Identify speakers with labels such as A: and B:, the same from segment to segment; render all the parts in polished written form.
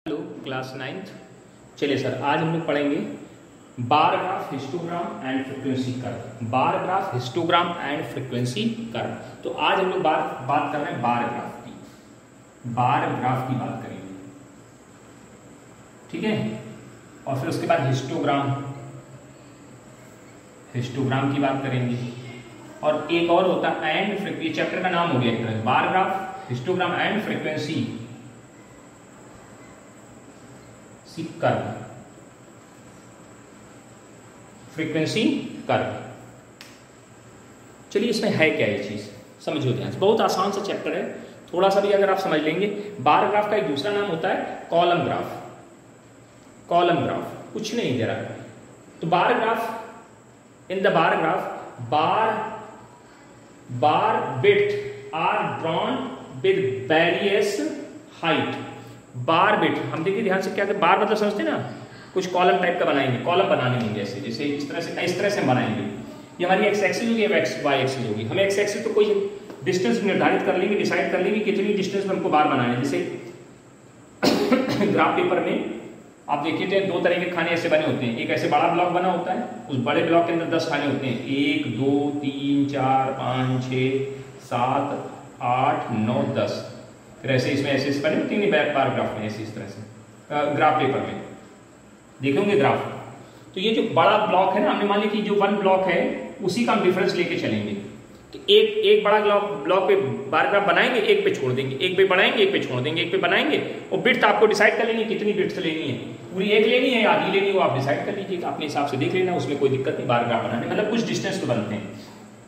A: Hello class 9th। चलिए sir, आज हम लोग पढ़ेंगे bar graph, histogram and frequency curve. Bar graph, histogram and frequency curve. तो आज हम लोग बात कर रहे हैं बार ग्राफ की। बार ग्राफ की बात करेंगे, ठीक है। और फिर उसके बाद हिस्टोग्राम की बात करेंगे। और एक और होता है एंड फ्रीक्वेंसी, चैप्टर का नाम हो गया एक तरह, bar graph, histogram and frequency curve. Frequency curve. चलिए, इसमें है क्या ये चीज, समझो ध्यान से। बहुत आसान सा चैप्टर है, थोड़ा सा भी अगर आप समझ लेंगे। बार ग्राफ का एक दूसरा नाम होता है कॉलम ग्राफ। कॉलम ग्राफ कुछ नहीं दे रहा है। तो bar graph, in the bar graph, bar width are drawn with various height. Bar width, हम देखिए ध्यान से, क्या बार मतलब समझते हैं ना, कुछ कॉलम टाइप का बनाएंगे, कॉलम बनाने होंगे ऐसे, जैसे इस तरह से हम बनाएंगे। ये हमारी एक्स एक्सिस होगी, वाई एक्सिस होगी। हमें एक्स एक्सिस तो कोई डिस्टेंस निर्धारित कर लेंगे, डिसाइड कर लेंगे कितनी डिस्टेंस में हमको बार बनाना है। जैसे ग्राफ पेपर में आप देखिए तो दो तरह के खाने ऐसे बने होते हैं। एक ऐसे बड़ा ब्लॉक बना होता है, उस बड़े ब्लॉक के अंदर 10 खाने होते हैं। 1 2 3 4 5 6 7 8 9 10। फिर ऐसे इसमें ऐसे बने होते हैं बार ग्राफ में, ऐसे इस तरह से ग्राफ पेपर में देखे होंगे ग्राफ। तो ये जो बड़ा ब्लॉक है ना, हमने मान लिया कि जो वन ब्लॉक है उसी का हम डिफरेंस लेके चलेंगे। कि एक बड़ा ब्लॉक पे बार ग्राफ बनाएंगे, एक पे छोड़ देंगे, एक पे बनाएंगे, एक पे छोड़ देंगे, एक पे बनाएंगे। और बिट्स आपको डिसाइड कर लेंगे कितनी बिट्स लेनी है, पूरी एक लेनी है या आधी लेनी है, वो आप डिसाइड कर लीजिएगा, अपने हिसाब से देख लेना, उसमें कोई दिक्कत नहीं। बार ग्राफ बनाने मतलब कुछ डिस्टेंस तो बनते हैं,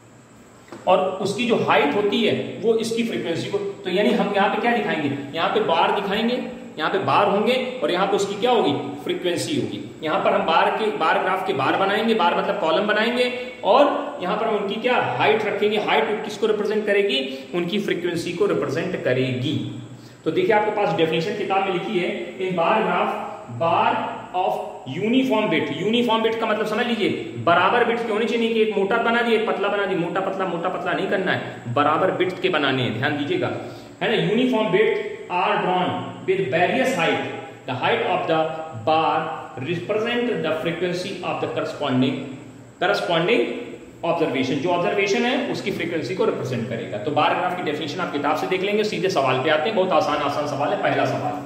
A: और उसकी जो हाइट होती है वो इसकी फ्रीक्वेंसी को। तो यानी हम यहाँ पे क्या दिखाएंगे, यहाँ पे बार दिखाएंगे, यहाँ पे बार होंगे, और यहाँ पे उसकी क्या होगी, फ्रीक्वेंसी होगी। यहाँ पर हम बार ग्राफ के बार बनाएंगे, बार मतलब कॉलम बनाएंगे, और यहाँ पर हम उनकी क्या हाइट रखेंगे। हाइट किसको रिप्रेजेंट करेगी, उनकी फ्रीक्वेंसी को रिप्रेजेंट करेगी। तो देखिए आपके पास डेफिनेशन किताब में लिखी है, in bar graph bar of uniform width. Uniform width का मतलब समझ लीजिए, बराबर बिट के होने चाहिए, कि एक मोटा बना दिए, एक पतला बना दिए। मोटा पतला नहीं करना है, बराबर बिट के बनाने हैं, ध्यान दीजिएगा, है ना। Uniform width are drawn with various height. The height of the bar represent the frequency of the corresponding observation. जो ऑब्जर्वेशन है उसकी फ्रीक्वेंसी को रिप्रेजेंट करेगा। तो बार ग्राफ की डेफिनेशन आप किताब से देख लेंगे। सीधे सवाल पे आते हैं, बहुत आसान सवाल है। पहला सवाल,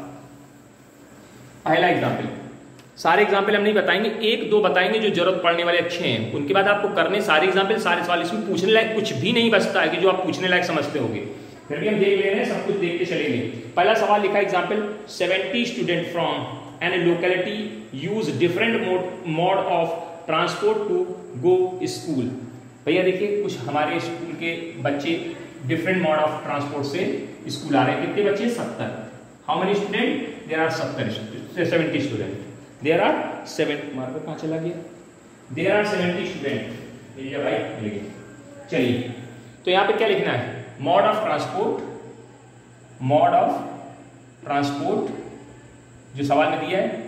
A: पहला एग्जाम्पल। सारे एग्जाम्पल हम नहीं बताएंगे, एक दो बताएंगे जो जरूरत पड़ने वाले अच्छे हैं। उनके बाद आपको करने सारे एग्जाम्पल, सारे सवाल। इसमें पूछने लायक कुछ भी नहीं बचता है कि जो आप पूछने लायक समझते होंगे। फिर भी हम देख ले रहे हैं, सब कुछ देख के चलेंगे। पहला सवाल लिखा example, 70 student from an locality use different mode of transport to go school. भैया देखिए, कुछ हमारे स्कूल के बच्चे डिफरेंट मोड ऑफ ट्रांसपोर्ट से स्कूल आ रहे हैं। कितने बच्चे, 70। How many student, there are 70 student. There are 7, marker कहाँ चला गया, देयर आर 70 स्टूडेंट। भाई मिल गया। चलिए, तो यहाँ पे क्या लिखना है, मोड ऑफ ट्रांसपोर्ट जो सवाल में दिया है,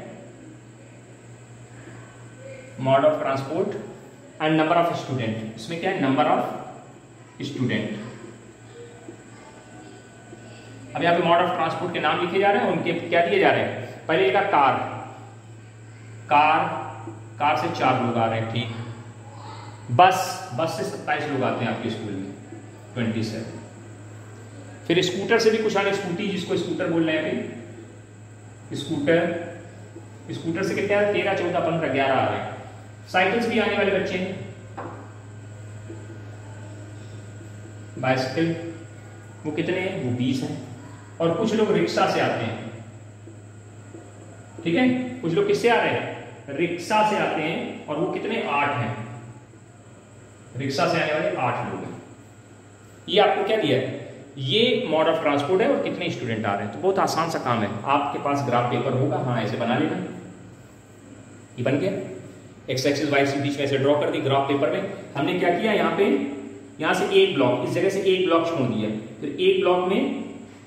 A: mode of transport and number of student. इसमें क्या है, नंबर ऑफ स्टूडेंट। अब यहां पे मोड ऑफ ट्रांसपोर्ट के नाम लिखे जा रहे हैं, उनके क्या दिए जा रहे हैं। पहले लिखा कार से 4 लोग आ रहे हैं, ठीक। बस से 27 लोग आते हैं आपके स्कूल में, 27। फिर स्कूटर से भी कुछ आने, स्कूटी जिसको स्कूटर बोल रहे हैं, स्कूटर से कितने आ रहे हैं, 13 14 15 11 आ रहे हैं। साइकिल से भी आने वाले बच्चे हैं, बाइसिकल, वो कितने हैं, वो 20 हैं। और कुछ लोग रिक्शा से आते हैं, ठीक है। कुछ लोग किससे आ रहे हैं, रिक्शा से आते हैं, और वो कितने, 8 हैं। रिक्शा से आने वाले 8 लोग हैं। ये आपको क्या दिया है, ये मोड ऑफ ट्रांसपोर्ट है और कितने स्टूडेंट आ रहे हैं। तो बहुत आसान सा काम है, आपके पास ग्राफ पेपर होगा, हाँ ऐसे बना लेना। ये बन गया, एक्स एक्सिस वाई एक्सिस बीच में ऐसे ड्रॉ कर दी ग्राफ पेपर में। हमने क्या किया, यहाँ से एक ब्लॉक, इस जगह से एक ब्लॉक छोड़ दिया। फिर एक ब्लॉक में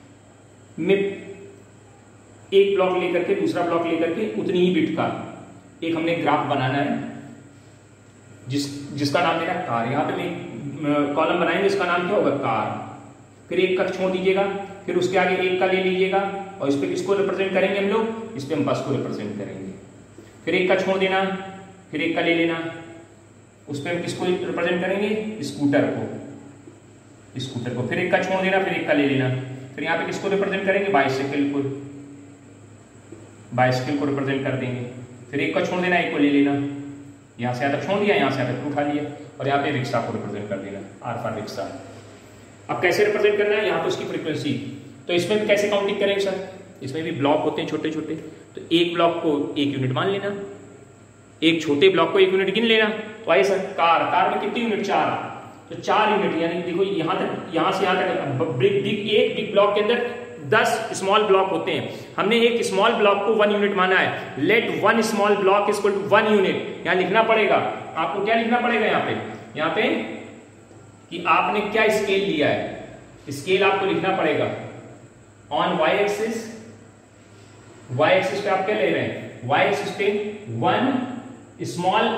A: एक ब्लॉक लेकर के, दूसरा ब्लॉक लेकर के, उतनी ही बिट का एक हमने ग्राफ बनाना है, जिसका नाम देना कार। यहाँ पे कॉलम बनाएंगे, इसका नाम क्या होगा, कार। फिर एक का छोड़ दीजिएगा, फिर उसके आगे एक का ले लीजिएगा, और इस पे किसको रिप्रेजेंट करेंगे हम लोग, इस पे हम बस को रिप्रेजेंट करेंगे। फिर एक का छोड़ देना, फिर एक का ले लेना, उस पे हम किसको रिप्रेजेंट करेंगे, स्कूटर को, स्कूटर को। फिर एक का छोड़ देना, फिर एक का ले लेना, फिर यहाँ पे किसको रिप्रेजेंट करेंगे, बाइसिकल को, बाइसिकल को रिप्रेजेंट कर देंगे। फिर एक का छोड़ देना, एक को ले लेना, यहाँ से यहाँ तक छोड़ दिया, यहाँ से यहाँ तक उठा लिया, और यहाँ पे रिक्शा को रिप्रेजेंट कर देना, आर फॉर रिक्शा। अब कैसे रिप्रेजेंट करना है, यहाँ पे उसकी फ्रीक्वेंसी। तो इसमें भी कैसे काउंटिंग करेंगे सर, इसमें भी ब्लॉक होते हैं छोटे छोटे, तो एक ब्लॉक को 1 यूनिट मान लेना, एक छोटे ब्लॉक को 1 यूनिट गिन लेना। तो आइए सर, कार में कितनी यूनिट, 4, तो 4 यूनिट, यानी देखो यहाँ तक, यहाँ से यहाँ तक एक बिग ब्लॉक के अंदर 10 स्मॉल ब्लॉक होते हैं। हमने एक स्मॉल ब्लॉक को 1 यूनिट माना है, let 1 small block is equal to 1 unit. यहाँ लिखना पड़ेगा आपको, क्या लिखना पड़ेगा यहाँ पे कि आपने क्या स्केल लिया है, स्केल आपको लिखना पड़ेगा on y axis, y axis पे आप क्या ले रहे हैं, y एक्सिस पे 1 स्मॉल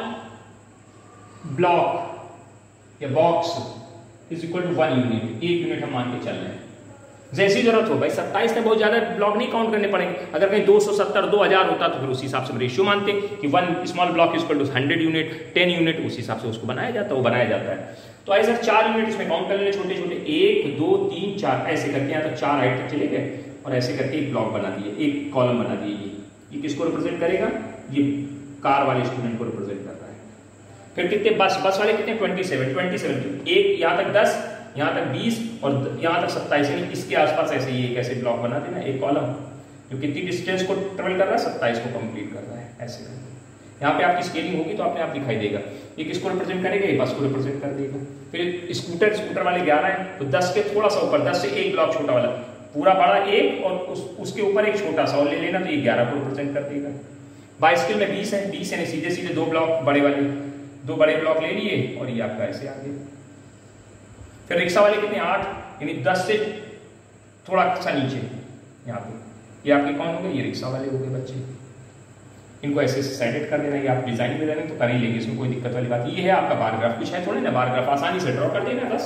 A: ब्लॉक या box is equal to 1 unit, 1 unit हम मान के चल रहे हैं। जैसी जरूरत हो भाई, 27 में बहुत ज्यादा ब्लॉक नहीं काउंट करने पड़ेंगे, अगर कहीं 270 2000 होता तो फिर उस हिसाब से रेशियो मानते कि 1 small block is equal to 100 unit, 10 unit, उस हिसाब से उसको बनाया जाता है, वो बनाया जाता है। तो ऐसे 4 यूनिट इसमें काउंट कर लेने छोटे छोटे, 1 2 3 4 ऐसे करके यहाँ तक 4 हाइट तक चले गए, और ऐसे करके एक ब्लॉक बना दिए, एक कॉलम बना दिए। ये किसको रिप्रेजेंट करेगा, ये कार वाले स्टूडेंट को रिप्रेजेंट कर रहा है। फिर कितने बस वाले कितने, 27, एक यहाँ तक 10, यहाँ तक 20 और यहाँ तक 27, यानी इसके आसपास ऐसे ही एक ऐसे ब्लॉक बना देना, एक कॉलम जो कितनी डिस्टेंस को ट्रेवल कर रहा है, 27 को कंप्लीट कर रहा है, ऐसे करके। यहाँ पे आपकी स्केलिंग होगी तो अपने आप दिखाई देगा, ये किसको रिप्रेजेंट करेगा, ये बस को रिप्रेजेंट कर देगा। फिर स्कूटर वाले 11 है, तो 10 के थोड़ा सा ऊपर, 10 से एक ब्लॉक छोटा वाला, पूरा बड़ा एक और उसके ऊपर एक छोटा सा और ले लेना, तो ये 11 को रिप्रेजेंट कर देगा। बाइसिकल में 20 है, 20 यानी सीधे सीधे 2 ब्लॉक बड़े वाले, 2 बड़े ब्लॉक ले लिए और ये आपका ऐसे आ गया। फिर रिक्शा वाले कितने, 8, यानी 10 से थोड़ा सा नीचे यहाँ पे, ये आपके कौन हो गए, ये रिक्शा वाले हो गए बच्चे। इनको ऐसे सेट कर देना, ये आप डिजाइन में देना तो कर ही लेंगे, इसमें कोई दिक्कत वाली बात। ये है आपका बार ग्राफ, कुछ है थोड़ी ना, बार ग्राफ आसानी से ड्रॉ कर देना बस,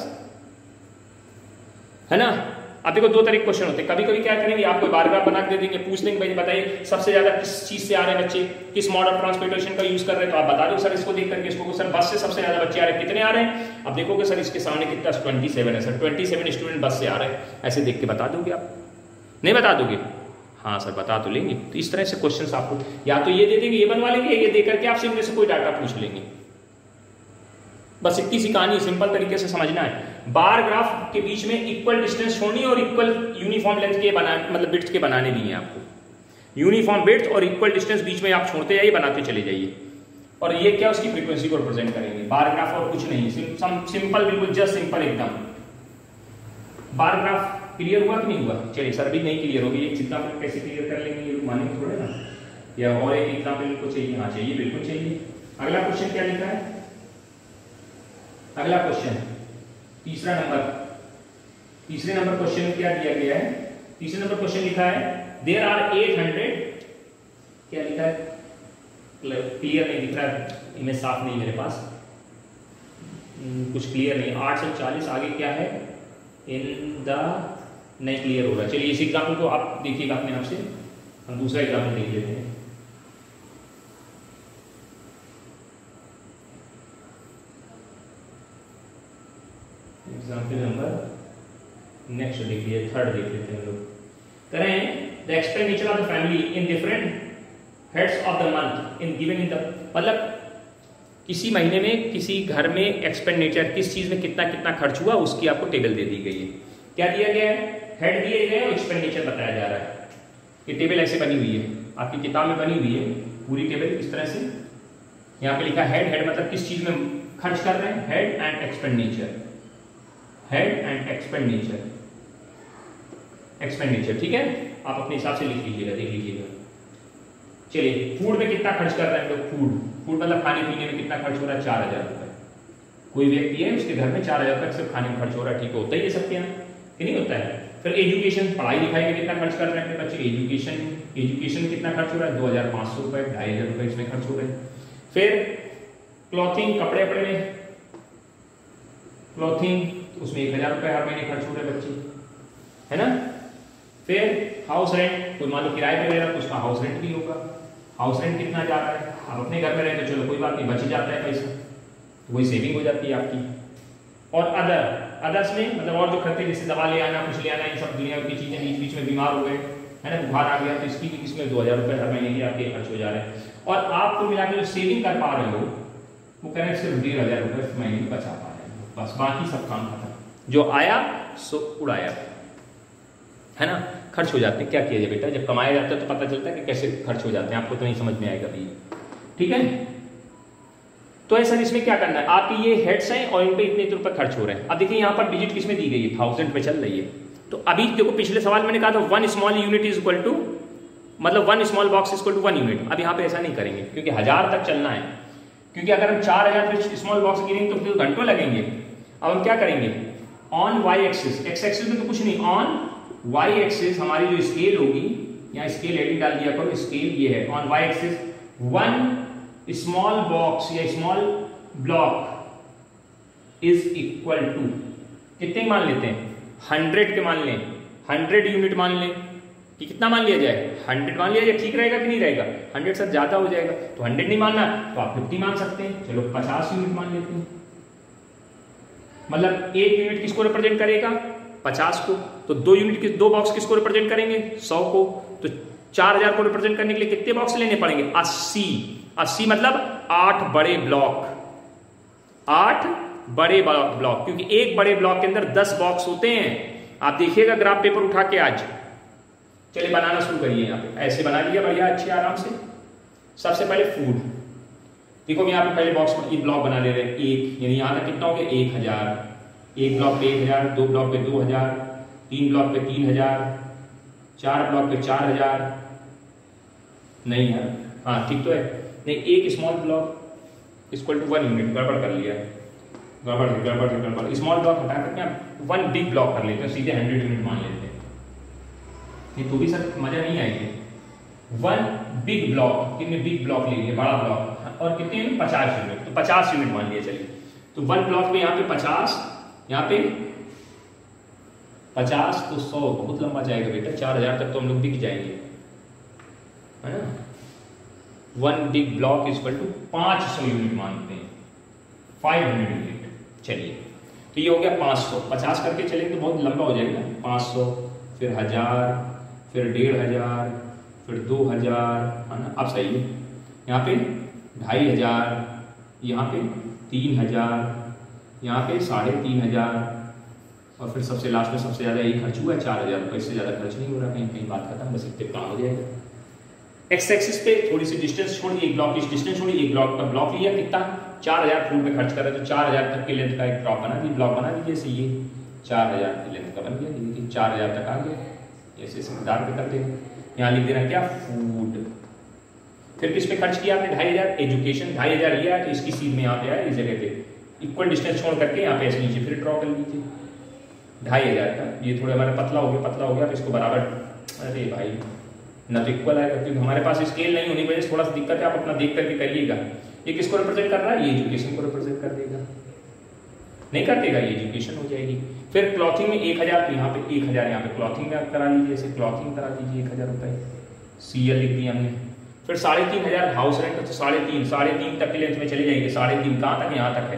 A: है ना। अब देखो 2 तरह के क्वेश्चन होते हैं, कभी कभी क्या करेंगे, आपको बार ग्राफ बना के दे देंगे, पूछ लेंगे भाई बताइए सबसे ज्यादा किस चीज से आ रहे हैं बच्चे, किस मोड ऑफ ट्रांसपोर्टेशन का यूज कर रहे हैं, तो आप बता दो सर इसको देख करके, इसको सर बस से सबसे ज्यादा बच्चे आ रहे हैं, कितने आ रहे हैं। अब देखोगे सर इसके सामने कितना 27 है सर, 27 स्टूडेंट बस से आ रहे हैं, ऐसे देख के बता दोगे आप, नहीं बता दोगे, हाँ सर बता तो लेंगे। तो इस तरह से क्वेश्चन आपको या तो ये दे देंगे, ये बनवा लेंगे, ये दे करके आपसे इनमें से कोई डाटा पूछ लेंगे, बस इतनी सी कहानी, सिंपल तरीके से समझना है। बार ग्राफ के बीच में इक्वल डिस्टेंस छोड़नी और इक्वल यूनिफॉर्म लेंथ के मतलब बिट्स के बनाने भी हैं आपको, यूनिफॉर्म बिट्स और इक्वल डिस्टेंस बीच में आप छोड़ते जाइए, बनाते चले जाइए। और ये क्या, उसकी फ्रीक्वेंसी को रिप्रेजेंट करेंगे, बार ग्राफ और कुछ नहीं, सिंपल, बिल्कुल जस्ट सिंपल एकदम। बार ग्राफ क्लियर हुआ कि नहीं हुआ, चलिए सर अभी नहीं क्लियर होगी, एक एग्जाम्पल कैसे क्लियर कर लेंगे ये मानेंगे थोड़े ना, या और एक एग्जाम्पल को चाहिए, हाँ चाहिए, बिल्कुल चाहिए। अगला क्वेश्चन क्या लिखा है, अगला क्वेश्चन तीसरे नंबर क्वेश्चन क्या दिया गया है, तीसरे नंबर क्वेश्चन लिखा है देयर आर 800, क्या लिखा है, क्लियर नहीं दिख रहा है, इमेज साफ नहीं मेरे पास, कुछ क्लियर नहीं, 840 आगे क्या है, इन द, नहीं क्लियर हो रहा। चलिए इस एग्जाम्पल को आप देखिएगा अपने आप से, हम दूसरा एग्जाम्पल देख लेते हैं। एग्जाम्पल नंबर नेक्स्ट देख लिए, 3rd देख लेते हैं हम लोग। करें the expenditure of the family in different heads of the month in given in the, मतलब किसी महीने में किसी घर में एक्सपेंडिचर किस चीज में कितना कितना खर्च हुआ उसकी आपको टेबल दे दी गई है। क्या दिया गया है, हेड दिए गए और एक्सपेंडिचर बताया जा रहा है। ये टेबल ऐसे बनी हुई है, आपकी किताब में बनी हुई है पूरी टेबल इस तरह से। यहाँ पे लिखा हेड, हेड मतलब किस चीज में खर्च कर रहे हैं, head and expenditure, head and expenditure, expenditure, ठीक है, आप अपने हिसाब से लिख लीजिएगा, देख लीजिएगा। चलिए फूड में कितना खर्च कर रहे हैं लोग, फूड मतलब खाने पीने में कितना खर्च हो रहा है, 4000 रुपए। कोई व्यक्ति है उसके घर में 4000 तक सिर्फ खाने में खर्च हो रहा है, ठीक है, होता ही है सबके यहाँ कि नहीं होता है। फिर एजुकेशन, पढ़ाई लिखाई में कितना खर्च कर रहे हैं बच्चे, एजुकेशन में कितना खर्च हो रहा है, 2500 रुपए, 2500 रुपए इसमें खर्च हो रहे हैं। फिर क्लॉथिंग, कपड़े में क्लॉथिंग, उसमें 1000 रुपए हर महीने खर्च हो रहे हैं बच्चे, है ना। फिर हाउस रेंट, कोई मान लो किराए पे रह रहा है तो उसका हाउस रेंट भी होगा। हाउस रेंट कितना जा रहा है, आप अपने घर में रहे तो चलो कोई बात नहीं, बच ही जाता है पैसा, तो वही सेविंग हो जाती है आपकी। और अदर्स में मतलब और जो खर्चे जैसे दवा ले आना, कुछ ले आना, इन सब दुनिया की चीजें, बीच बीच में बीमार हो गए है ना, बुखार आ गया, तो इसकी भी इसमें 2000 रुपये हर महीने के आपके खर्च हो जा रहे हैं। और आप कुल मिला के जो सेविंग कर पा रहे हो वो कह रहे हैं सिर्फ 1500 रुपये महीने में बचा पा रहे हैं, बस बाकी सब काम खत्म, जो आया सो उड़ाया, है ना, खर्च हो जाते हैं। क्या किया जाए बेटा, जब कमाया जाता है तो पता चलता है कि कैसे खर्च हो जाते हैं, आपको तो नहीं समझ में आएगा भी, ठीक है। तो ऐसा इसमें क्या करना है, आपकी ये हेड्स हैं और इन पे इतने रुपए खर्च हो रहे हैं। अब देखिए यहाँ पर डिजिट किसमें दी गई है, 1000 पे चल रही है। तो अभी देखो पिछले सवाल मैंने कहा था 1 small unit is equal to, मतलब 1 small box is equal to 1 unit. अब यहाँ पे ऐसा नहीं करेंगे क्योंकि 1000 तक चलना है, क्योंकि अगर हम 4000 पे स्मॉल बॉक्स गिरेंगे तो फिर घंटों लगेंगे। अब हम क्या करेंगे, on Y axis, X axis में तो कुछ नहीं, ऑन वाई एक्सिस हमारी जो स्केल होगी, यहाँ स्केल हेडिंग डाल दिया करो, स्केल ये है on Y axis 1 small box या small block is equal to कितने मान लेते हैं, 100 के मान लें, 100 यूनिट मान लें कि कितना मान लिया जाए, 100 मान लिया जाए, ठीक रहेगा कि नहीं रहेगा, 100 से ज्यादा हो जाएगा तो 100 नहीं मानना तो आप 50 मान सकते हैं, चलो 50 यूनिट मान लेते हैं। मतलब 1 यूनिट किसको रिप्रेजेंट करेगा, 50 को, तो 2 यूनिट, 2 बॉक्स किसको रिप्रेजेंट करेंगे, 100 को, तो 4000 को रिप्रेजेंट करने के लिए कितने बॉक्स लेने पड़ेंगे, 80 मतलब 8 बड़े ब्लॉक, 8 बड़े ब्लॉक, क्योंकि एक बड़े ब्लॉक के अंदर 10 बॉक्स होते हैं। आप देखिएगा ग्राफ पेपर उठा के आज, चलिए बनाना शुरू करिए। यहाँ पे ऐसे बना लिया बढ़िया अच्छे आराम से। सबसे पहले फूड, देखो यहाँ पे पहले बॉक्स में ब्लॉक बना ले रहे हैं, एक, यानी यहाँ तक कितना हो गया 1000, एक ब्लॉक पे 1000, 2 ब्लॉक पे 2000, 3 ब्लॉक पे 3000, 4 ब्लॉक पे 4000, नहीं यार, हाँ ठीक तो है, नहीं, एक small block equal to 1 unit, गड़बड़ कर लिया, गड़बड़, स्मॉल ब्लॉक हटा करके आप 1 बिग ब्लॉक कर लेते हैं, सीधे 100 यूनिट मान लेते हैं, नहीं तो भी सर मजा नहीं आएगी। 1 बिग ब्लॉक, कितने बिग ब्लॉक ले लिए, बड़ा ब्लॉक, और कितने 50 यूनिट, तो 50 यूनिट मान लिया चलिए। तो 1 ब्लॉक में यहाँ पे 50, यहाँ पे 50 तो 100 बहुत लंबा जाएगा बेटा, 4000 तक तो हम लोग बिक जाएंगे, है ना। 1 big block is equal to 500 unit मानते हैं, 500 यूनिट। चलिए तो ये हो गया 500, 50 करके चलेंगे तो बहुत लंबा हो जाएगा, 500 फिर 1000 फिर 1500 फिर 2000, है ना। अब सही है, यहाँ पे 2500, यहाँ पे 3000, यहाँ पे 3500, और फिर सबसे लास्ट में सबसे ज्यादा यही खर्च हुआ है 4000 रुपये, इससे ज्यादा खर्च नहीं हो रहा, कहीं कहीं बात खत्म, बस इतने काम हो जाएगा। एक्स एक्सिस पे थोड़ी सी डिस्टेंस छोड़ी, एक ब्लॉक की डिस्टेंस छोड़ी, एक ब्लॉक का ब्लॉक लिया, कितना 4000 फुट में खर्च कर रहे हैं, तो 4000 तक की लेंथ का एक ड्रॉप बना दीजिए, ब्लॉक बना दीजिए, जैसे ये 4000 की लेंथ का बन गया, देखिए 4000 तक आ गया, ऐसे समझदार पे कर देंगे। यहाँ लिख देना क्या, फूड। फिर किस पे खर्च किया आपने, 2500 एजुकेशन, 2500 लिया तो इसकी सीध में यहाँ पे आया, इस जगह पे इक्वल डिस्टेंस छोड़ करके यहाँ पे ऐसे नीचे फिर ड्रॉ कर लीजिए 2500 का। ये थोड़ा हमारा पतला हो गया, तो इसको बराबर, अरे भाई ना तो इक्वल आएगा क्योंकि हमारे पास स्केल नहीं होने की वजह से थोड़ा सा दिक्कत है, आप अपना देख करके करिएगा। ये किसको रिप्रेजेंट कर रहा है, ये एजुकेशन को रिप्रेजेंट कर देगा, नहीं कर देगा, ये एजुकेशन हो जाएगी। फिर क्लॉथिंग में 1000, तो यहाँ पे 1000 यहाँ पे क्लॉथिंग में करा लीजिए, ऐसे क्लॉथिंग करा दीजिए 1000 रुपये, CL लिख दिया हमने। फिर 3500 हाउस रेंट, तो 3.5 तक की लेंथ में चले जाएंगे, 3.5 कहाँ तक, यहाँ तक है,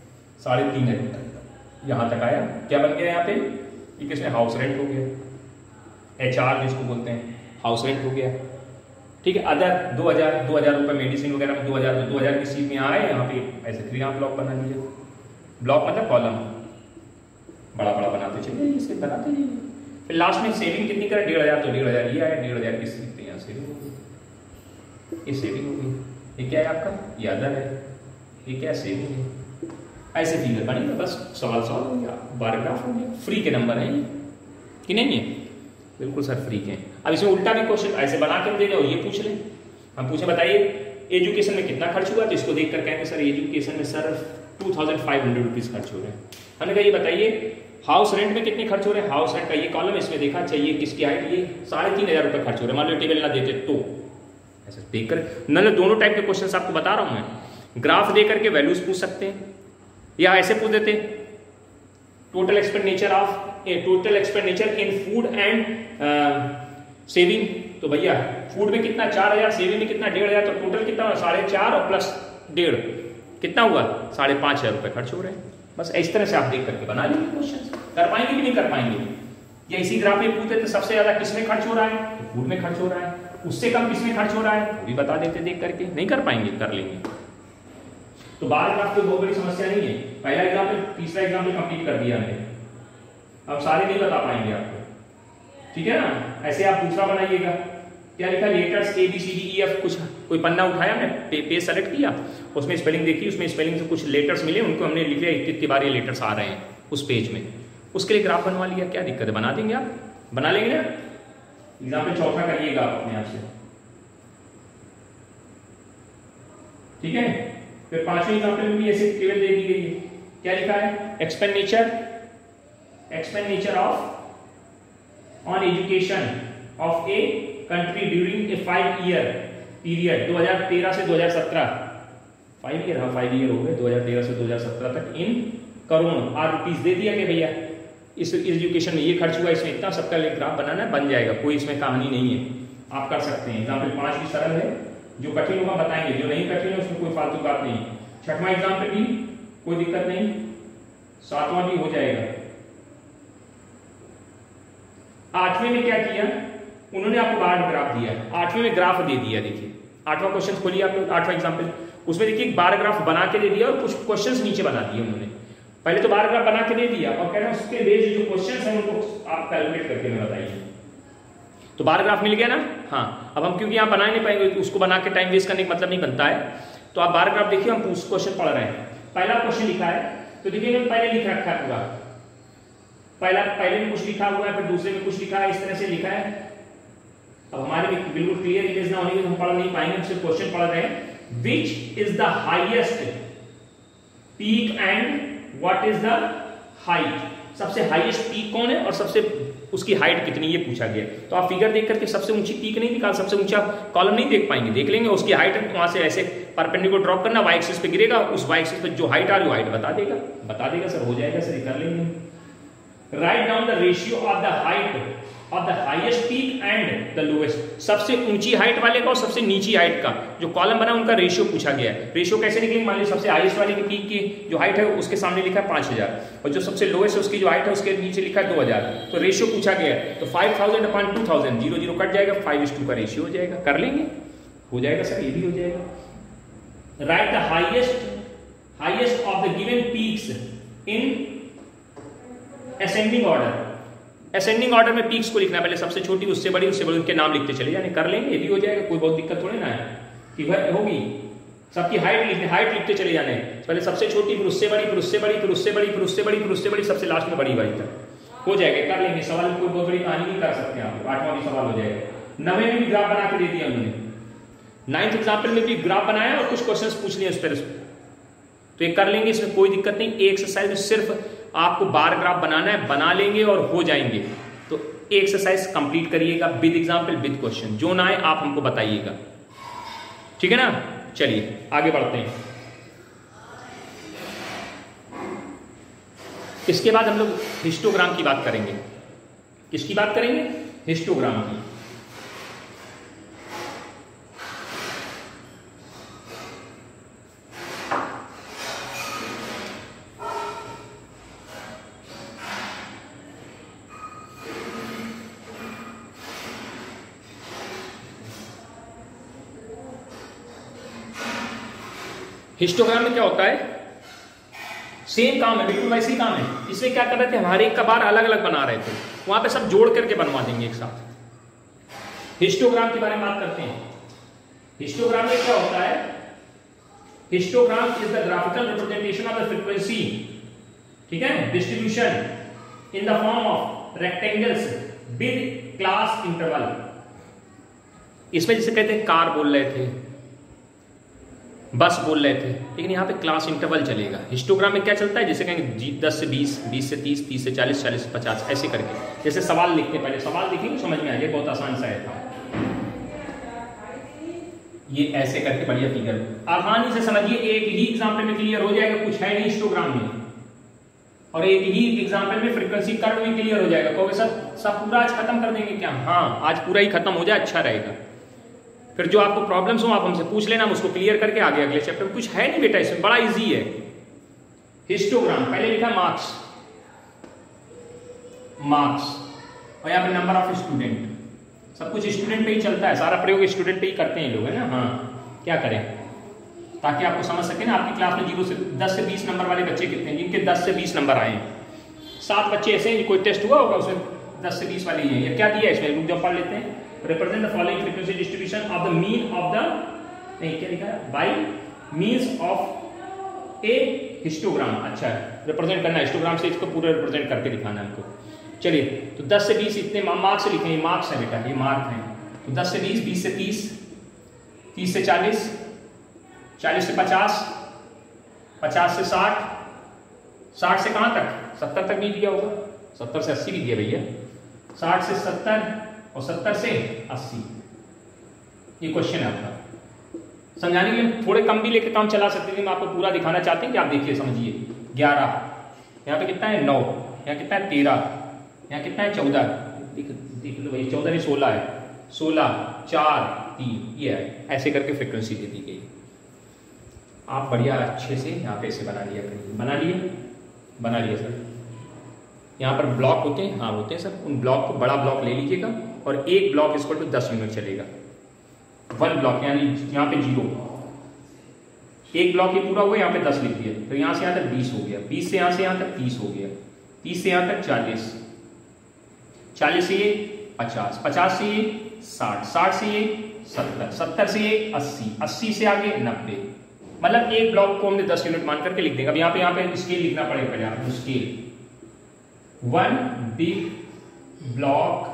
A: 3.5 यहाँ तक आया, क्या बन गया यहाँ पे, ये किसने हाउस रेंट हो गया, HR जिसको बोलते हैं, हाउस रेंट हो गया, ठीक है। अदर 2000 रुपये मेडिसिन वगैरह में 2000 की सीट में आए, यहाँ पे ऐसे फिर यहाँ ब्लॉक बना लीजिए, ब्लॉक मतलब कॉलम बड़ा बनाते चलिए, इसे बनाते जाइए। फिर लास्ट में सेविंग कितनी करें, 1500, तो 1500 लिया है, 1500 की सीट यहाँ सेविंग हो गई, ये सेविंग हो गई। ये क्या है आपका, ये अदर है, ये क्या सेविंग है, ऐसे फिगर बनेगा, बस सवाल सॉल्व हो गया, बारग्राफ हो गया। फ्री के नंबर है कि नहीं है, बिल्कुल सर फ्री के। अब इसमें उल्टा भी क्वेश्चन ऐसे बना कर दे और ये पूछ लें, हम पूछे बताइए एजुकेशन में कितना खर्च हुआ, तो इसको देख कर कहेंगे सर एजुकेशन में सर 2500 रुपीज खर्च हो रहे हैं। हमने कहा ये बताइए हाउस रेंट में कितने खर्च हो रहे हैं, हाउस रेंट का ये कॉलम, इसमें देखा चाहिए किसकी हाइट, ये 3500 रुपये खर्च हो रहे हैं, मान लो टेबल ना देते तो ऐसे देख कर, मतलब दोनों टाइप के क्वेश्चन आपको बता रहा हूं मैं। ग्राफ दे करके वैल्यूज पूछ सकते हैं, या ऐसे पूछ देते total expenditure in food and saving तो भैया फूड में कितना 4000, सेविंग में कितना 1500, तो टोटल कितना हुआ 4.5 और प्लस 1.5 कितना हुआ 5,500 रुपए खर्च हो रहे हैं। बस इस तरह से आप देख करके बना लीजिए क्वेश्चन। कर पाएंगे कि नहीं कर पाएंगे? या इसी ग्राफ में पूछते तो सबसे ज्यादा किसमें खर्च हो रहा है, तो फूड में खर्च हो रहा है, उससे कम किसमें खर्च हो रहा है वो भी बता देते देख करके। नहीं कर पाएंगे, कर लेंगे। तो बार ग्राफ कोई बहुत बड़ी समस्या नहीं है। पहला एग्जाम्पल, तीसरा एग्जाम्पल कंप्लीट कर दिया हमने, अब सारे नहीं बता पाएंगे आपको, ठीक है ना। ऐसे आप दूसरा बनाइएगा, क्या लिखा letters A B C D E F, कुछ कोई पन्ना उठाया हमने, पेज सेलेक्ट किया, उसमें स्पेलिंग देखी, उसमें स्पेलिंग से कुछ लेटर्स मिले, उनको हमने लिख लिया इतनी बार ये लेटर्स आ रहे हैं उस पेज में, उसके लिए ग्राफ बनवा लिया। क्या दिक्कत है, बना देंगे आप, बना लेंगे ना। एग्जाम्पल चौथा करिएगा आप अपने आप से, ठीक है। फिर पांचवें एग्जाम्पल में भी ऐसे टेबल दे दी गई है, क्या लिखा है expenditure of on education of a country during a 5 year period 2013 से 2017, 5 ईयर, हाँ 5 ईयर हो गए, 2013 से 2017 तक, इन करोड़ रुपीस दे दिया कि भैया इस एजुकेशन में ये खर्च हुआ, इसमें इतना, सबका ग्राफ बनाना है, बन जाएगा, कोई इसमें कहानी नहीं है, आप कर सकते हैं। एग्जाम्पल 5 भी सरल है, जो कठिन होगा बताएंगे, जो नहीं कठिन है उसमें कोई फालतू बात नहीं। छठवां एग्जाम्पल भी कोई दिक्कत नहीं, सातवां भी हो जाएगा। आठवें में क्या किया उन्होंने, आपको बार ग्राफ दिया, आठवें में ग्राफ दे दिया। देखिए आठवां क्वेश्चन खोलिए आप लोग, आठवां एग्जाम्पल, उसमें देखिए बार ग्राफ बना के दे दिया और कुछ क्वेश्चंस नीचे बना दिए उन्होंने। पहले तो बार ग्राफ बना के दे दिया और कह रहे हैं उसके बेस्ड जो क्वेश्चंस हैं उनको आप कैलकुलेट करके हमें बताइए। तो बार ग्राफ मिल गया ना, हाँ। अब हम क्योंकि यहाँ बना नहीं पाएंगे, तो उसको बना के टाइम वेस्ट करने का मतलब नहीं बनता है। तो आप बार ग्राफ देखिए, हम क्वेश्चन पढ़ रहे हैं, पहला क्वेश्चन लिखा है, तो देखिए पहले लिख रखा है पूरा, पहले में कुछ लिखा हुआ है, फिर दूसरे में कुछ लिखा है, इस तरह से लिखा है। अब हमारे बिल्कुल क्लियर इमेज ना होने की हम पढ़ नहीं पाएंगे, हम सिर्फ क्वेश्चन पढ़ रहे हैं। Which is the highest peak and what is the height, सबसे हाईएस्ट पीक कौन है और सबसे उसकी हाइट कितनी, ये पूछा गया। तो आप फिगर देख करके सबसे ऊंची पीक नहीं निकाल, सबसे ऊंचा कॉलम नहीं देख पाएंगे, देख लेंगे उसकी हाइट, वहां से ऐसे परपेंडिकुलर ड्रॉप करना, वाई एक्सिस पे गिरेगा, उस वाई एक्सिस पे जो हाइट आ रही है हाइट बता देगा सर, हो जाएगा सर, कर लेंगे। Write down the ratio of the height of the highest peak and the lowest, सबसे ऊंची हाइट वाले का और सबसे नीची हाइट का जो कॉलम बना उनका रेशियो पूछा गया है। रेशियो कैसे निकलेंगे, मान लीजिए सबसे हाईएस्ट वाले की पीक की जो हाइट है उसके सामने लिखा है 5000 और जो सबसे लोएस्ट है उसकी जो हाइट है उसके नीचे लिखा है 2000, तो रेशियो पूछा गया है। तो 5000 अपॉन 2000, 0 0 कट जाएगा, 5:2 का रेशियो हो जाएगा, कर लेंगे, हो जाएगा सर, ये भी हो जाएगा। Write the highest of the given peaks in ascending order, ascending order में पीक्स को लिखना, पहले सबसे छोटी उससे बड़ी उनके नाम लिखते चले जाने, कर लेंगे, ये भी हो जाएगा, कोई बहुत दिक्कत थोड़ी ना है कि होगी। सबकी हाइट लिखते चले जाने, पहले सबसे छोटी, फिर उससे बड़ी, फिर उससे बड़ी, फिर उससे बड़ी, फिर उससे बड़ी, फिर उससे बड़ी, सबसे लास्ट में बड़ी वाली तक हो जाएगा, कर लेंगे। सवाल कोई बहुत बड़ी कहानी नहीं कर सकते आप, 8वां भी सवाल हो जाएगा। 9वें में भी ग्राफ बना के दे दिया उन्होंने, 9th एग्जाम्पल में भी ग्राफ बनाया और कुछ क्वेश्चन पूछ लिए उस पर, तो ये कर लेंगे, इसमें कोई दिक्कत नहीं। एक एक्सरसाइज में सिर्फ आपको बार ग्राफ बनाना है, बना लेंगे और हो जाएंगे। तो एक्सरसाइज कंप्लीट करिएगा विद एग्जाम्पल विद क्वेश्चन, जो ना आए आप हमको बताइएगा, ठीक है ना। चलिए आगे बढ़ते हैं। इसके बाद हम लोग हिस्टोग्राम की बात करेंगे। किसकी बात करेंगे, हिस्टोग्राम की। हिस्टोग्राम में क्या होता है, सेम काम है, बिल्कुल वैसे ही काम है। इसमें क्या कर रहे थे, हर एक का बार अलग अलग बना रहे थे, वहां पे सब जोड़ करके बनवा देंगे एक साथ। हिस्टोग्राम के बारे में बात करते हैं। हिस्टोग्राम में क्या होता है, histogram is the graphical representation of the frequency, ठीक है, distribution in the form of rectangles with class interval. इसमें जैसे कहते हैं कार बोल रहे थे, बस बोल रहे थे, लेकिन यहाँ पे क्लास इंटरवल चलेगा। हिस्टोग्राम में क्या चलता है, जैसे कहेंगे 10 से 20, 20 से 30, 30 से 40, 40 से 50, ऐसे करके। जैसे सवाल लिखते हैं, पहले सवाल लिखेंगे समझ में आ जाए, बहुत आसान सा है। ये ऐसे करके बढ़िया फिगर आसानी से समझिए, एक ही एग्जाम्पल में क्लियर हो जाएगा, कुछ है नहीं हिस्टोग्राम में। और एक ही एग्जाम्पल में फ्रीक्वेंसी कर्व भी क्लियर हो जाएगा। कहोगे सर सब पूरा आज खत्म कर देंगे क्या? हाँ, आज पूरा ही खत्म हो जाए अच्छा रहेगा। फिर जो आपको प्रॉब्लम्स हो आप हमसे पूछ लेना, हम उसको क्लियर करके आगे अगले चैप्टर में। कुछ है नहीं बेटा इसमें, बड़ा इजी है। हिस्टोग्राम पहले लिखा मार्क्स, और यहाँ पे नंबर ऑफ स्टूडेंट, सब कुछ स्टूडेंट पे ही चलता है, सारा प्रयोग स्टूडेंट पे ही करते हैं लोग, है ना। हाँ, क्या करें ताकि आपको समझ सके ना। आपकी क्लास में 10 से 20 नंबर वाले बच्चे कितने हैं जिनके 10 से 20 नंबर आए हैं? 7 बच्चे ऐसे हैं, कोई टेस्ट हुआ होगा उसमें 10 से 20 वाले ही हैं। ये क्या दिया है इसमें, रुक जाओ पढ़ लेते हैं। Represent the following frequency distribution of the mean of the, नहीं क्या लिखा है, by means of a histogram. अच्छा, रिप्रेजेंट करना है हिस्टोग्राम से, इसको पूरा रिप्रेजेंट करके दिखाना है हमको। चलिए, तो 10 से 20 इतने मार्क्स लिखे हैं, मार्क्स है बेटा, ये मार्क है। तो 10 से 20, 20 से 30, 30 से 40, 40 से 50, 50 से 60, 60 से कहां तक, 70 तक भी दिया होगा, 70 से 80 भी दिया भैया, 60 से 70 और 70 से 80। ये क्वेश्चन है आपका। समझाने के लिए थोड़े कम भी लेकर काम चला सकते थे, मैं आपको पूरा दिखाना चाहते हैं कि आप देखिए समझिए। 11, यहाँ पे कितना है 9, यहाँ कितना है 13, यहाँ कितना है 14, देख लो भाई 14 नहीं 16 है, 16, 4, 3, ये है। ऐसे करके फ्रीक्वेंसी दे दी गई। आप बढ़िया अच्छे से यहाँ पे ऐसे बना लिया करिए। बना लिए सर। यहाँ पर ब्लॉक होते हैं, हाँ होते हैं सर। उन ब्लॉक को बड़ा ब्लॉक ले लीजिएगा और एक ब्लॉक इसको 10 यूनिट चलेगा। 1 ब्लॉक यानी यहाँ पे 0, एक ब्लॉक ये पूरा हुआ, यहाँ पे 10 लिख दिया, तो यहाँ से यहाँ तक 20 हो गया, 20 से यहाँ से यहाँ तक 30 हो गया, 30 से यहाँ तक 40, 40 से ये 50, 50 से ये 60, 60 से ये 70, 70 से ये 80, 80 से आगे 90। मतलब एक ब्लॉक को हमने 10 यूनिट मान करके लिख देंगे। अब यहाँ पे स्केल लिखना पड़ेगा पहले आपको। Scale 1 big block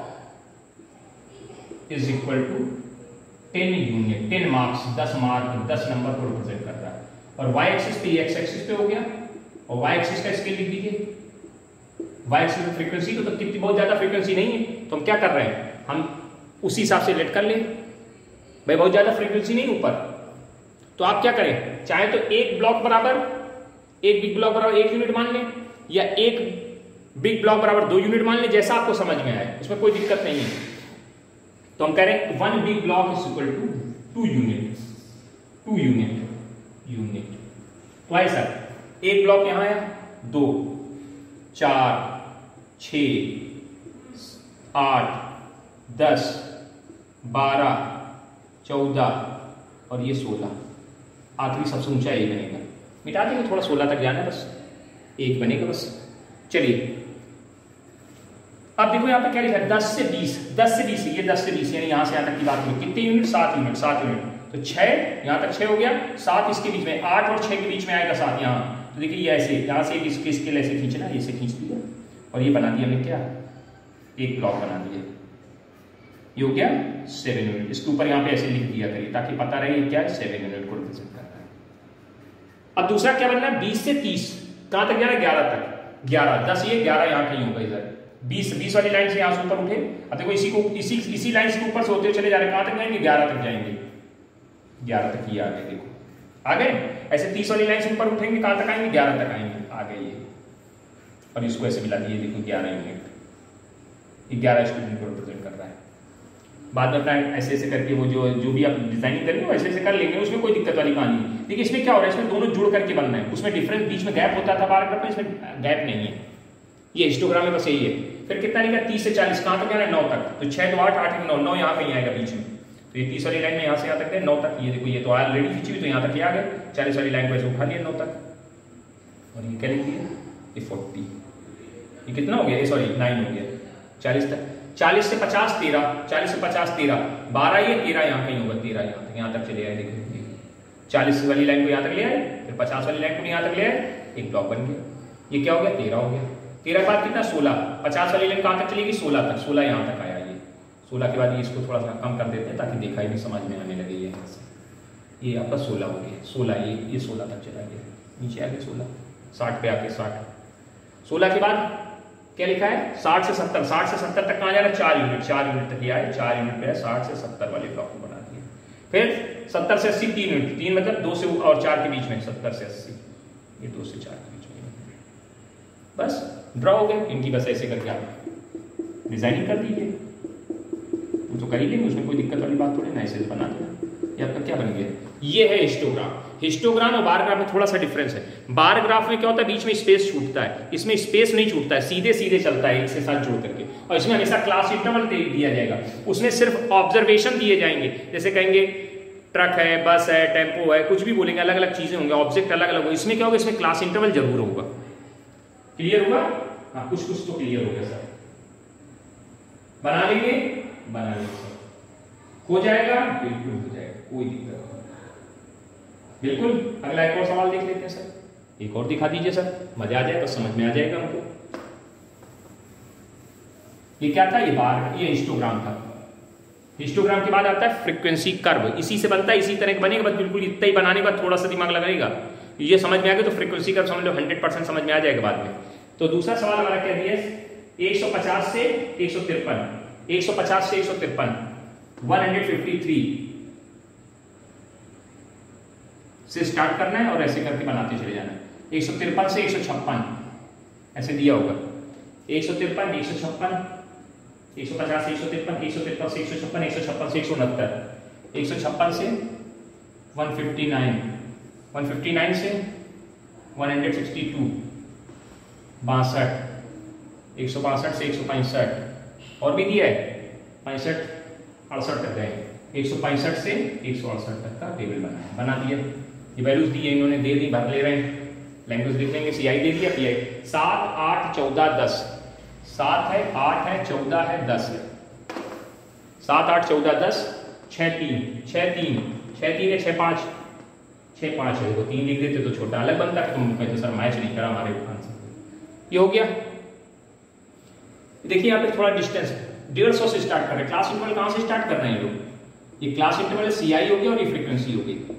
A: is equal to 10 unit, 10 marks, 10 mark, 10 number को रिप्रेजेंट कर रहा है। और वाई एक्सिस पे एक्स एक्सिस पे हो गया, और वाई एक्सिस का स्केल लिख दीजिए। वाई एक्सिस में फ्रीक्वेंसी तो कितनी बहुत ज्यादा फ्रीक्वेंसी नहीं है, तो हम क्या कर रहे हैं, हम उसी हिसाब से लेट कर ले भाई, बहुत ज्यादा फ्रीक्वेंसी नहीं ऊपर। तो आप क्या करें, चाहे तो एक ब्लॉक बराबर, एक बिग ब्लॉक बराबर 1 यूनिट मान लें, या एक बिग ब्लॉक बराबर 2 यूनिट मान लें, जैसा आपको समझ में आए, उसमें कोई दिक्कत नहीं है। तो हम कह रहे हैं 1 big block is equal to 2 unit, 2 unit. Why sir, एक ब्लॉक यहां है, 2, 4, 6, 8, 10, 12, 14 और ये 16। आखिरी सबसे ऊंचा एक बनेगा, मिटा देंगे, थोड़ा 16 तक जाना है, बस एक बनेगा बस। चलिए अब देखो यहाँ पे क्या लिखा है, 10 से 20, 10 से 20, ये 10 से 20 यानी यहाँ से यहाँ तक की बात करो, कितने यूनिट, 7 यूनिट, 7 यूनिट। तो 6 यहाँ तक 6 हो गया, 7 इसके बीच में, 8 और 6 के बीच में आएगा 7 यहाँ। तो देखिए ये ऐसे, यहाँ से इसके स्केल ऐसे खींचना, ऐसे खींच दिया और ये बना दिया हमने क्या, एक ब्लॉक बना दिया। ये हो गया 7 यूनिट। इसके ऊपर यहाँ पे ऐसे लिख दिया करिए ताकि पता रहे क्या है, 7 यूनिट को रिप्रेजेंट कर रहा है। अब दूसरा क्या बनना है, 20 से 30 कहां तक जाना है, 11 तक, 11, 10 ये 11 यहाँ कहीं होगा इधर, 20 वाली लाइन से यहाँ से ऊपर उठे। अब देखो इसी लाइन से ऊपर से होते चले जा रहे, कहां तक जाएंगे, 11 तक जाएंगे, 11 तक ये आ गए, देखो आ गए। ऐसे 30 वाली लाइन से ऊपर उठेंगे, कहां तक आएंगे, 11 तक आएंगे, आ गए ये। और इसको ऐसे मिला दिए, देखो 11 यूनिट, 11 स्टूडेंट को रिप्रेजेंट कर रहा है। बाद में अपना ऐसे ऐसे करके वो जो भी आप डिजाइनिंग करेंगे वो ऐसे ऐसे कर लेंगे, उसमें कोई दिक्कत वाली कहानी नहीं। देखिए इसमें क्या हो रहा है, इसमें दोनों जुड़ करके बनना है, उसमें डिफरेंस बीच में गैप होता था पैराग्राफ में, इसमें गैप नहीं है। ये हिस्टोग्राम में बस यही है। फिर कितना लिखा, 30 से 40 कहां तक जाना है, 9 तक। तो 6 तो 8, 8 9, 9 यहाँ पे ही आएगा बीच में। तो ये 30 वाली लाइन में यहाँ से यहाँ तक है 9 तक। ये देखो ये तो ऑलरेडी खींची हुई, तो यहाँ तक ये आ गए। 40 वाली लाइन को ऐसे उठा लिया 9 तक, और ये क्या लिख दिया, ये 40। ये कितना हो गया, सॉरी 9 हो गया, 40 तक। 40 से 50 13, 40 से 50 13, 12 ये 13 यहाँ कहीं होगा, 13 यहाँ तक चले आए। देखो 40 वाली लाइन को यहाँ तक ले आए, फिर 50 वाली लाइन को यहाँ तक ले आए, एक ब्लॉक बन गया। ये क्या हो गया, 13 हो गया। 13 के बाद कितना, 16। 50 वाली लाइन कहाँ तक चलेगी, 16 तक, 16 यहाँ तक आया। ये 16 के बाद ये इसको थोड़ा सा कम कर देते हैं ताकि देखा ही नहीं, समझ में आने लगे। यहाँ से ये आपका 16 हो गया, 16 ये 16 तक चला गया, नीचे आ गया 16, 60 पे आके 60। 16 के बाद क्या लिखा है, 60 से 70, 60 से 70 तक कहाँ जाना, 4 यूनिट, 4 यूनिट तक ये आए, 4 यूनिट पे 60 से 70 वाले ब्लॉक को बना दिया। फिर 70 से 80 3 यूनिट, 3 मतलब 2 से और 4 के बीच में, 70 से 80 ये 2 से 4 के बीच में। बस ड्रॉ हो गए इनकी, बस ऐसे करके आप डिजाइनिंग कर दीजिए, तो कर ही लेंगे, उसमें कोई दिक्कत वाली बात थोड़ी ना, ऐसे बना देना। ये आपका क्या बन गया, ये है हिस्टोग्राम। हिस्टोग्राम और बार ग्राफ में थोड़ा सा डिफरेंस है। बार ग्राफ में क्या होता है, बीच में स्पेस छूटता है, इसमें स्पेस नहीं छूटता है, सीधे सीधे चलता है एक से साथ जोड़ करके, और इसमें हमेशा क्लास इंटरवल दिया जाएगा, उसमें सिर्फ ऑब्जर्वेशन दिए जाएंगे, जैसे कहेंगे ट्रक है, बस है, टेम्पो है, कुछ भी बोलेंगे, अलग अलग चीजें होंगे, ऑब्जेक्ट अलग अलग होगा। इसमें क्या होगा, इसमें क्लास इंटरवल जरूर होगा। क्लियर होगा? हाँ, कुछ कुछ तो क्लियर हो गया सर। बना लेंगे सर, हो जाएगा, बिल्कुल हो जाएगा, कोई दिक्कत नहीं। बिल्कुल। अगला एक और सवाल देख लेते हैं सर, एक और दिखा दीजिए सर, मजा आ जाएगा, समझ में आ जाएगा हमको। ये क्या था, ये बार, ये हिस्टोग्राम था। हिस्टोग्राम के बाद आता है फ्रीक्वेंसी कर्व, इसी से बनता है, इसी तरह का बनेगा, बस बिल्कुल इतना ही बनाने के बाद थोड़ा सा दिमाग लगाएगा, ये समझ में आ गया तो फ्रीक्वेंसी कर्व समझ लो 100% समझ में आ जाएगा बाद में। तो दूसरा सवाल हमारा क्या दिया, 150 से 153, 150 से 153, 153 से स्टार्ट करना है और ऐसे करके बनाते चले जाना है। 153 से 156 ऐसे दिया होगा, 153, 156, 150 से 153, 153 से 156, 156 से 169, 156 से 159, 159 से 162, 62, 162 से 165 और भी दिया है, 65, 68 तक गए, 165 से 168 तक का टेबल बना दिया। ये वैल्यूज दी है इन्होंने, दे दी, भर ले रहे हैं, लैंग्वेज देख लेंगे, CI दे दिया, PI 7, 8, 14, 10, 7 है, 8 है, 14 है, 10 है, 7, 8, 14, 10, 6, 3, 6, 3, 6, 3 है, 6, 5, 6, 5 है, वो 3 लिख देते तो छोटा अलग बनता है, तुम कहते सर मैच नहीं करा हमारे आंसर। ये हो गया। देखिए यहाँ पे थोड़ा डिस्टेंस है, 150 से स्टार्ट कर रहे हैं। क्लास इंटरवल कहां से स्टार्ट कर रहे हैं लोग, ये क्लास इंटरवल CI हो गया और ये फ्रीक्वेंसी हो गई,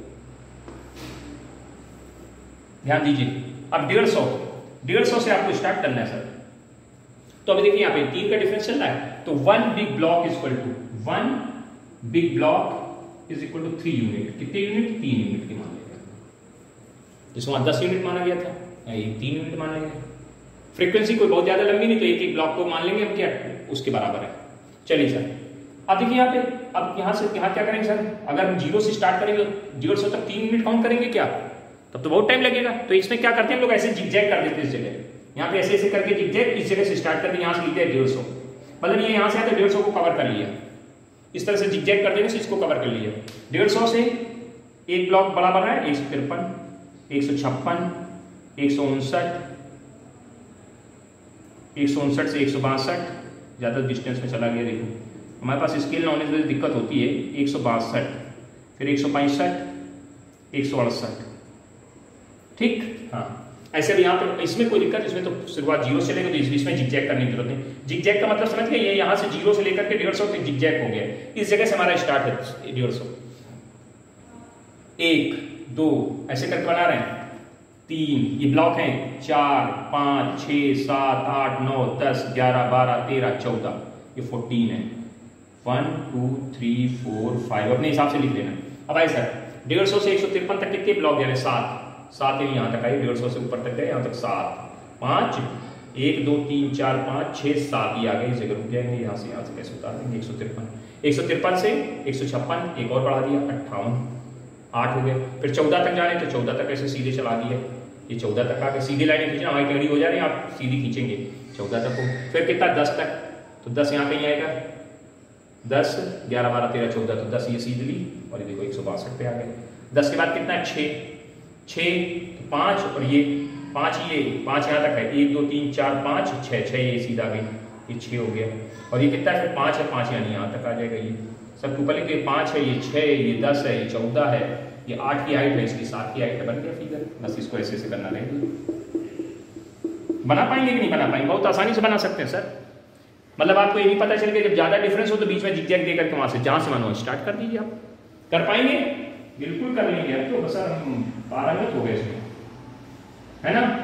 A: ध्यान दीजिए। अब 150 से आपको स्टार्ट करना है सर। तो अभी देखिए यहाँ पे 3 का डिफरेंस चल रहा है, तो 1 big block is equal to 1 big block is equal to 3 unit. कितने यूनिट, 3 यूनिट की मान लेगा, जिसको 10 यूनिट माना गया था, ये 3 यूनिट माना गया। फ्रीक्वेंसी कोई बहुत ज्यादा लंबी नहीं, तो एक ब्लॉक को मान लेंगे हम क्या उसके बराबर है। चलिए सर, अब देखिए यहाँ पे, अब यहाँ से यहाँ क्या करेंगे सर, अगर हम 0 से स्टार्ट करेंगे 150 तक 3 यूनिट काउंट करेंगे क्या, तब तो बहुत टाइम लगेगा। तो इसमें क्या करते हैं हम लोग, ऐसे जिगजैग कर देते हैं इस जगह, यहाँ पे ऐसे ऐसे करके जिगजैग, इस जगह से स्टार्ट करके यहाँ से लिखते हैं 150, मतलब ये यहाँ से आते 150 को कवर कर लिया, इस तरह से जिगजैग कर देने से इसको कवर कर लिया। 150 से एक ब्लॉक बराबर है 153, 156, 159, 159 से 162, ज्यादा डिस्टेंस में चला गया। देखो हमारे पास स्केल नॉलेज में दिक्कत होती है, 162, फिर 165, 168, ठीक। हाँ, ऐसे भी यहाँ पे इसमें कोई दिक्कत, इसमें तो शुरुआत 0 से लेकर, तो इसमें जिगजैग करने की जरूरत नहीं। जिगजैग का मतलब समझ गए, ये यहाँ से 0 से लेकर के 150 तक जिगजैग हो गया, इस जगह से हमारा स्टार्ट है 150, 1, 2 ऐसे करके बना रहे हैं, 3 ये ब्लॉक हैं, 4, 5, 6, 7, 8, 9, 10, 11, 12, 13, 14, ये 14 है, 1, 2, 3, 4, 5 अपने हिसाब से लिख लेना। अब आए सर 150 से 153 तक कितने ब्लॉक यानी 7 यहाँ तक आए, 150 से ऊपर तक गए, यहाँ तक 7, 5, 1, 2, 3, 4, 5, 6, 7 ये आ गए, इस जगह रुक जाएंगे, यहाँ से कैसे उतार देंगे, 153 से 156 एक और बढ़ा दिया, 58, 8 हो गए, फिर 14 तक जाने तो 14 तक ऐसे सीधे चला दिया, ये 14 तक आके सीधी लाइनें खींचना, हमारी टेढ़ी हो जा रही है, आप सीधी खींचेंगे 14 तक को, फिर कितना 10 तक, तो 10 यहाँ कहीं आएगा, 10, 11, 12, 13, 14, तो 10 ये सीध ली और ये देखो 162 पे आ गए। 10 के बाद कितना है 6, 5 और ये 5 यहाँ तक है, 1, 2, 3, 4, 5, 6 ये सीधा गई, ये 6 हो गया, और ये कितना है फिर 5 है, 5 यानी यहाँ तक आ जाएगा, ये सब ऊपर लिखे 5 है, ये 6 है, ये 10 है, ये 14 है, ये 8 की हाइट है, इसकी 7 की हाइट है, बन गया फिगर। बस इसको ऐसे ऐसे करना रहेगा। बना पाएंगे कि नहीं बना पाएंगे, बहुत आसानी से बना सकते हैं सर। मतलब आपको ये नहीं पता चल गया, जब ज्यादा डिफरेंस हो तो बीच में जिगजैग देकर के वहां से जहां से मानो स्टार्ट कर दीजिए। आप कर पाएंगे, बिल्कुल कर लेंगे। अब तो बस हम पारंगत हो गए इसमें, है ना।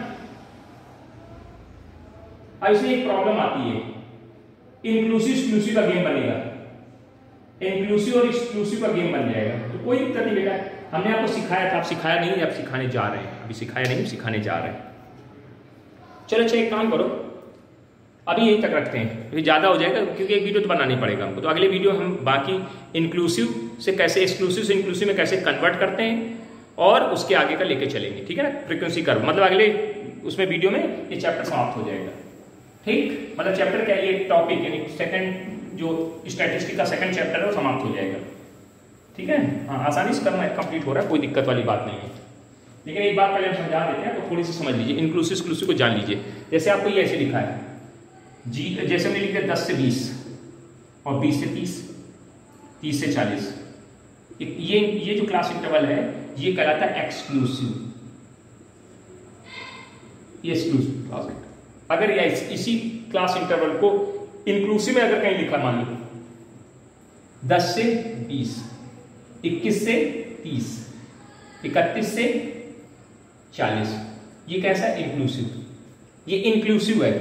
A: अब इसमें एक प्रॉब्लम आती है, इंक्लूसिव एक्सक्लूसिव का गेम बनेगा, इंक्लूसिव और एक्सक्लूसिव का गेम बन जाएगा, तो कोई दिक्कत नहीं बेटा। हमने आपको सिखाया था, आप सिखाया नहीं, आप सिखाने जा रहे हैं, अभी सिखाया नहीं, सिखाने जा रहे हैं। चलो अच्छा एक काम करो, अभी यहीं तक रखते हैं, फिर ज़्यादा हो जाएगा क्योंकि एक वीडियो तो बनानी पड़ेगा हमको। तो अगले वीडियो हम बाकी इंक्लूसिव से कैसे, एक्सक्लूसिव से इंक्लूसिव में कैसे कन्वर्ट करते हैं और उसके आगे का लेके चलेंगे, ठीक है ना। फ्रीक्वेंसी कर्व मतलब अगले उसमें वीडियो में ये चैप्टर समाप्त हो जाएगा, ठीक। मतलब चैप्टर क्या, ये टॉपिक यानी सेकंड जो स्टैटिस्टिक का सेकंड चैप्टर है वो समाप्त हो जाएगा, ठीक है। हाँ, आसानी से करना कंप्लीट हो रहा है, कोई दिक्कत वाली बात नहीं है। लेकिन एक बात पहले हम समझा देते हैं तो थोड़ी सी समझ लीजिए, इंक्लूसिव एक्सक्लूसिव को जान लीजिए। जैसे आपको ये ऐसे लिखा है जी, जैसे हमने लिखा 10 से 20 और 20 से 30, 30 से 40, ये जो क्लास इंटरवल है ये कहलाता है एक्सक्लूसिव, ये एक्सक्लूसिव क्लास इंटरवल। अगर या इसी क्लास इंटरवल को इंक्लूसिव में अगर कहीं लिखा, मान लो 10 से 20, 21 से 30, 31 से 40, ये कैसा है, इंक्लूसिव, ये इंक्लूसिव है।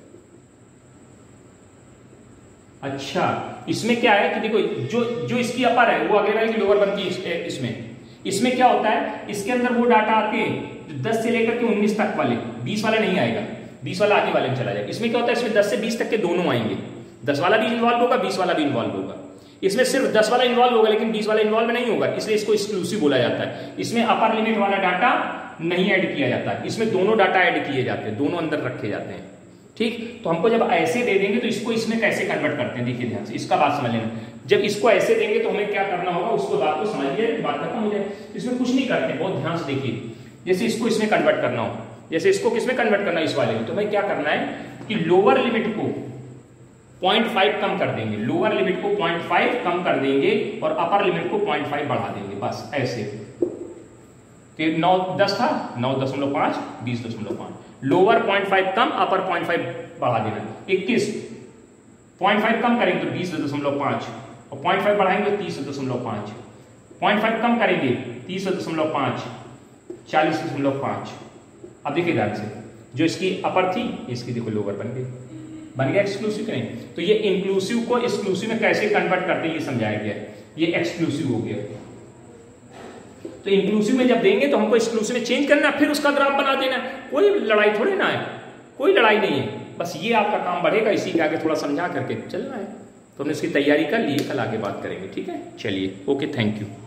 A: अच्छा, इसमें क्या है कि देखो जो इसकी अपर है वो अगले वाले की लोअर बनती है। इसमें क्या होता है, इसके अंदर वो डाटा आते हैं जो 10 से लेकर के 19 तक वाले, 20 वाला नहीं आएगा, 20 वाला आगे वाले में चला जाएगा। इसमें क्या होता है, इसमें 10 से 20 तक के दोनों आएंगे, 10 वाला भी इन्वॉल्व होगा, 20 वाला भी इन्वॉल्व होगा। इसमें सिर्फ 10 वाला इन्वॉल्व होगा लेकिन 20 वाला इन्वॉल्व नहीं होगा, इसलिए इसको एक्सक्लूसिव बोला जाता है। इसमें अपर लिमिट वाला डाटा नहीं ऐड किया जाता है, इसमें दोनों डाटा ऐड किए जाते हैं, दोनों अंदर रखे जाते हैं, ठीक। तो हमको जब ऐसे दे देंगे तो इसको इसमें कैसे कन्वर्ट करते हैं, देखिए ध्यान से, इसका बात समझ लेना। जब इसको ऐसे देंगे तो हमें क्या करना होगा, उसको बात को समझिए, बात खत्म हो जाए। इसमें कुछ नहीं करते, बहुत ध्यान से देखिए। जैसे इसको इसमें कन्वर्ट करना हो, जैसे इसको किसमें कन्वर्ट करना है, इस वाले में, तो हमें क्या करना है कि लोअर लिमिट को 0.5 कम कर देंगे, लोअर लिमिट को 0.5 कम कर देंगे और अपर लिमिट को 0.5 बढ़ा देंगे, बस ऐसे। तो 9-10 था, 9.5, 20.5, लोअर 0.5 कम, अपर 0.5 बढ़ा देना। 21 0.5 कम करेंगे तो 20.5 और 0.5 बढ़ाएंगे तो 30.5, 0.5 कम करेंगे 30.5, 40.5। अब देखिए ध्यान से, जो इसकी अपर थी इसकी देखो लोअर बन गया एक्सक्लूसिव नहीं। तो ये इंक्लूसिव को एक्सक्लूसिव में कैसे कन्वर्ट करते हैं ये समझाया गया, ये एक्सक्लूसिव हो गया। तो इंक्लूसिव में जब देंगे तो हमको एक्सक्लूसिव में चेंज करना, फिर उसका ग्राफ बना देना, कोई लड़ाई थोड़ी ना है, कोई लड़ाई नहीं है, बस ये आपका काम बढ़ेगा, इसी के आगे थोड़ा समझा करके चलना है। तो हमने इसकी तैयारी कर ली, कल आगे बात करेंगे, ठीक है। चलिए, ओके, थैंक यू।